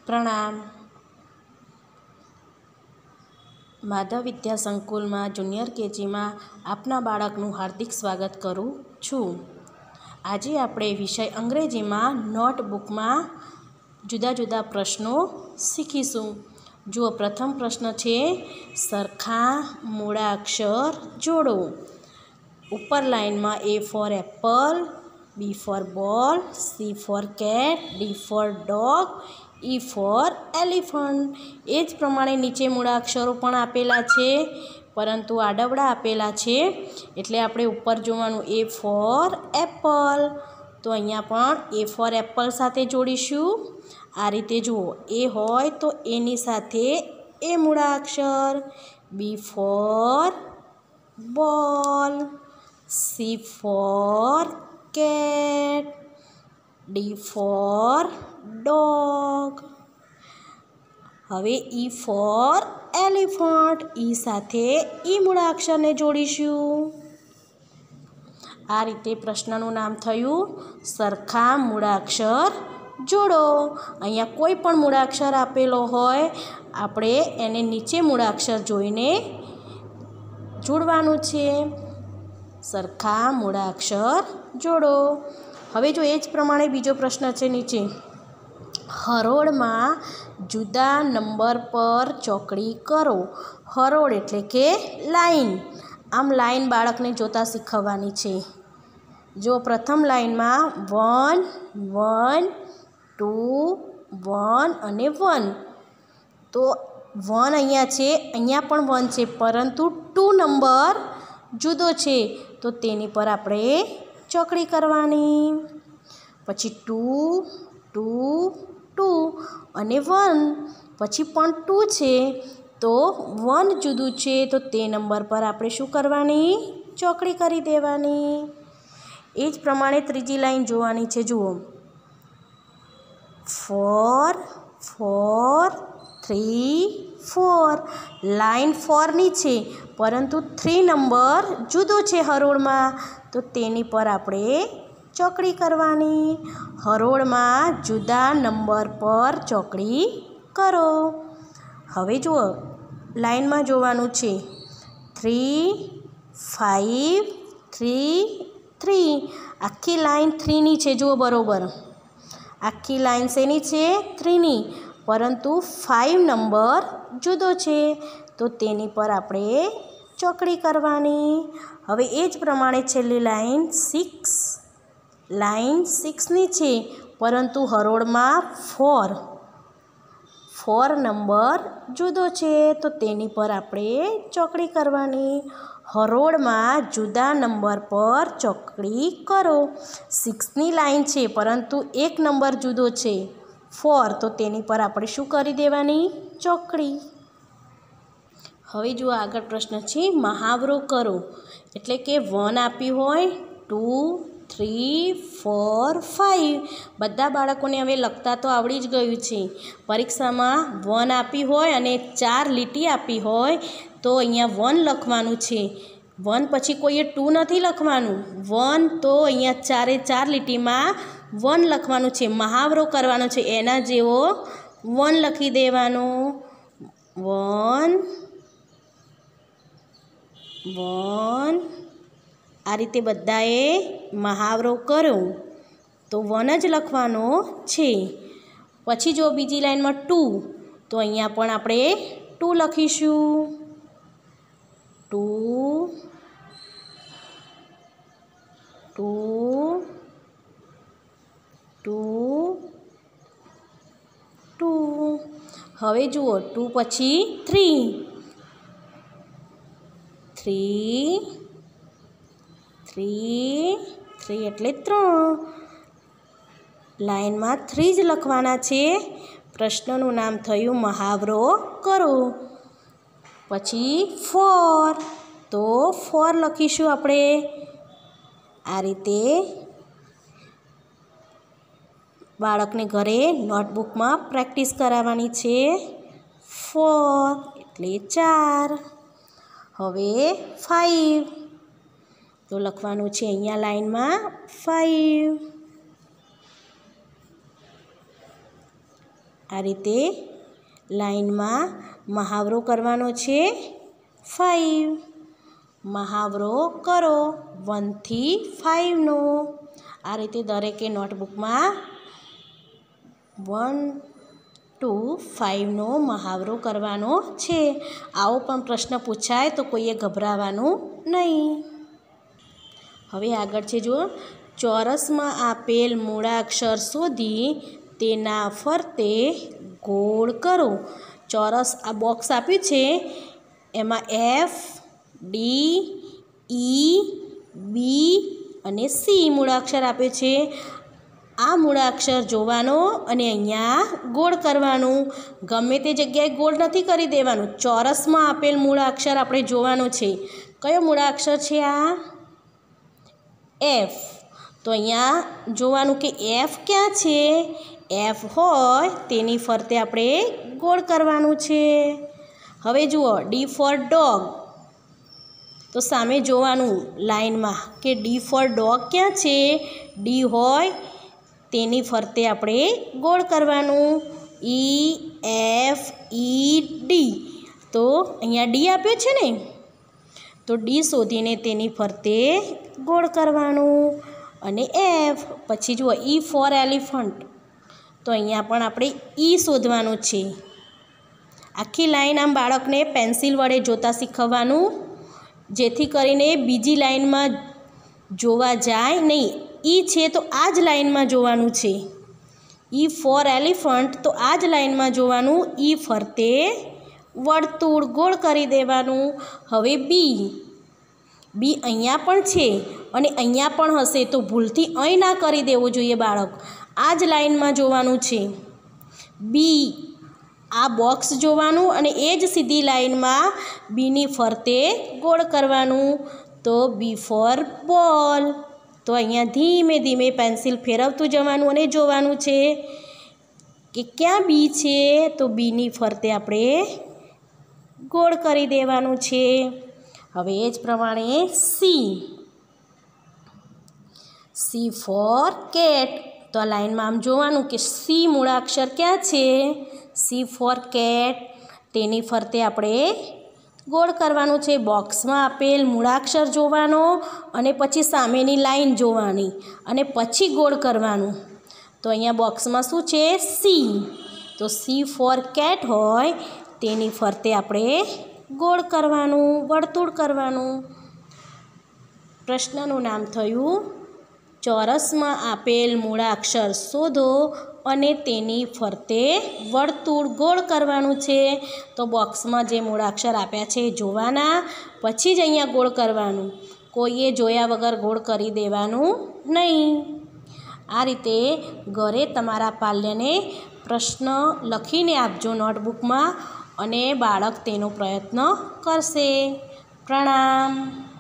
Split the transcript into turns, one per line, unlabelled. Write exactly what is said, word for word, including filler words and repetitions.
प्रणाम। माधव विद्या संकुल में जूनियर केजी में आपना बाळकनुं हार्दिक स्वागत करूँ छूँ। आज आपणे विषय अंग्रेजी में नोटबुक में जुदा जुदा प्रश्नों सीखीशुं। जो प्रथम प्रश्न है, सरखा मूळाक्षर जोड़ो। ऊपर लाइन में A for apple, B for ball, C for cat, D for dog, E for elephant. एज प्रमाणे नीचे मूळाक्षरों पण आपेला छे, परंतु आडवड़ा आपेला छे एटले आपणे ऊपर जोवानुं ए फॉर एप्पल। तो अहींया पण ए फॉर एप्पल साथे जोड़ीशुं। आ रीते जुओ, ए होय तो एनी साथे ए मूळाक्षर, B for ball, C for cat, D for dog. हवे ई फॉर एलिफન્ટ, ई साथे ई मूळाक्षर ने जोड़ीशुं। आ रीते प्रश्ननुं नाम थयुं सरखा मूळाक्षर जोड़ो। अहींया कोई पण मूळाक्षर आपेलो होय, आपणे एने नीचे मूळाक्षर जोईने जोड़वानुं छे। सरखा मूळाक्षर जोड़ो। हवे जो एज प्रमाणे बीजो प्रश्न छे नीचे, हरोळ में जुदा नंबर पर चौकड़ी करो। हरोळ एटले के लाइन। आम लाइन बाळकने जोता शीखववानी छे। जो प्रथम लाइन में वन वन टू वन अने वन, तो वन अहींया छे, अहींया पण वन छे, परंतु टू नंबर जुदो छे, तो तेनी पर आपणे चौकड़ी करवानी। पछी टू टू टू अने वन, पछी पण टू छे, तो वन जुदू छे, तो ते नंबर पर आपणे शुं करवानी? चौकड़ी करी देवानी। ए ज प्रमाणे त्रीजी लाइन जोवानी छे। जुओ, four four three four. Line four नी छे, परंतु थ्री नंबर जुदो छे हरोळ में, तो तेनी पर आपणे चौकड़ी करवानी। हरोळ में जुदा नंबर पर चौकड़ी करो। हवे जुओ, लाइन में जोवानुं छे थ्री फाइव थ्री थ्री। आखी लाइन थ्री नी छे, जुओ बरोबर। आखी लाइन सेनी छे? थ्री नी, परंतु फाइव नंबर जुदो छे, तो तेनी पर आपणे चौकड़ी करवानी। हवे ए ज प्रमाणे छेल्ली लाइन सिक्स। लाइन सिक्स नी छे, परंतु हरोळ में फोर फोर नंबर जुदो छे, तो तेनी पर आपणे चौकड़ी करवानी। हरोळ में जुदा नंबर पर चौकड़ी करो। सिक्स नी लाइन छे, परंतु एक नंबर जुदो छे फोर, तो तेनी पर आपणे शुं करी देवानी? चौकड़ी। हवे जो आगळ प्रश्न छे, महावरो करो। एटले के वन आपी होय, टू थ्री फोर फाइव। बधा बाळकोने हवे लखता तो आवड़ी ज गयुं छे। परीक्षा में वन आपी होय अने चार लीटी आपी होय, तो अहींया वन लखवानुं छे। वन पछी कोईए टू नथी लखवानुं। वन तो अहींया चारे चार लीटी में वन लखवानुं छे। महावरो करवानो छे, एना जेवो वन लखी देवानो। One one. आ रीते बधाए महावरो करो, तो वन ज लखवानो छे। पछी जो बीजी लाइन में टू, तो अहींया पण आपणे टू लखीशुं। Two two two two. हवे जुओ, टू पछी थ्री थ्री थ्री थ्री एटले त्रण। लाइन में थ्री ज लखवाना छे। प्रश्ननुं नाम थयुं महावरो करो। पछी फोर, तो फोर लखीशुं आपणे। आ रीते बाळकने घरे नोटबुक में प्रेक्टिस करावानी छे। फोर एटले चार। हवे फाइव, तो लखवानुं छे अहींया लाइन में फाइव। આ રીતે લાઈનમાં મહાવરો કરવાનો છે ફાઇવ. મહાવરો કરો વનથી ફાઇવનો. આ રીતે દરેકે નોટબુકમાં વન ટુ ફાઇવનો મહાવરો કરવાનો છે. આવો પણ પ્રશ્ન પૂછાય તો કોઈએ ગભરાવાનું નહીં. હવે આગળ છે જુઓ, ચોરસમાં આપેલ મૂળાક્ષર શોધી તેના ફરતે ગોળ કરો. ચોરસ આ બોક્સ આપ્યું છે, એમાં એફ, ડી, ઈ, બી અને સી મૂળાક્ષર આપે છે. આ મૂળાક્ષર જોવાનો અને અહીંયા ગોળ કરવાનું. ગમે તે જગ્યાએ ગોળ નથી કરી દેવાનું. ચોરસમાં આપેલ મૂળાક્ષર આપણે જોવાનો છે. કયો મૂળાક્ષર છે આ? એફ. તો અહીંયા જોવાનું કે એફ ક્યાં છે. એફ હોય તેની ફરતે આપણે ગોળ કરવાનું છે. હવે જુઓ, ડી ફોર ડોગ. તો સામે જોવાનું લાઈનમાં કે ડી ફોર ડોગ ક્યાં છે. ડી હોય તેની ફરતે આપણે ગોળ કરવાનું. E, F, E, D. તો અહીંયા ડી આપ્યો છે ને, તો ડી શોધીને તેની ફરતે ગોળ કરવાનું. અને એફ. પછી જુઓ, ઈ ફોર એલિફન્ટ. તો અહીંયા પણ આપણે ઈ શોધવાનું છે. આખી લાઈન આમ બાળકને પેન્સિલ વડે જોતા શીખવવાનું, જેથી કરીને બીજી લાઈનમાં જોવા જાય નહીં. ઈ છે તો આ જ લાઈનમાં જોવાનું છે. ઈ ફોર એલિફન્ટ, તો આ જ લાઈનમાં જોવાનું. ઈ ફરતે વર્તુળ ગોળ કરી દેવાનું. હવે બી. બી અહીંયા પણ છે અને અહીંયા પણ હશે, તો ભૂલથી અહીં ના કરી દેવું જોઈએ બાળક. આ જ લાઈનમાં જોવાનું છે. બી આ બોક્સ જોવાનું અને એ જ સીધી લાઈનમાં બીની ફરતે ગોળ કરવાનું. તો બી ફોર બોલ. તો અહીંયા ધીમે ધીમે પેન્સિલ ફેરવતું જવાનું અને જોવાનું છે કે ક્યાં બી છે. તો બીની ફરતે આપણે ગોળ કરી દેવાનું છે. હવે એ જ પ્રમાણે સી. C for cat. તો આ લાઈનમાં આમ જોવાનું કે સી મૂળાક્ષર ક્યાં છે. C for cat. તેની ફરતે આપણે ગોળ કરવાનું છે. બોક્સમાં આપેલ મૂળાક્ષર જોવાનો અને પછી સામેની લાઈન જોવાની અને પછી ગોળ કરવાનું. તો અહીંયા બોક્સમાં શું છે? સી. તો સી ફોર કેટ હોય તેની ફરતે આપણે ગોળ કરવાનું, વર્તુળ કરવાનું. પ્રશ્નનું નામ થયું ચોરસમાં આપેલ મૂળાક્ષર શોધો અને તેની ફરતે વર્તુળ ગોળ કરવાનું છે. તો બોક્સમાં જે મૂળાક્ષર આપ્યા છે એ જોવાના, પછી જ અહીંયા ગોળ કરવાનું. કોઈએ જોયા વગર ગોળ કરી દેવાનું નહીં. આ રીતે ઘરે તમારા પાલ્યને પ્રશ્ન લખીને આપજો નોટબુકમાં અને બાળક તેનો પ્રયત્ન કરશે. પ્રણામ.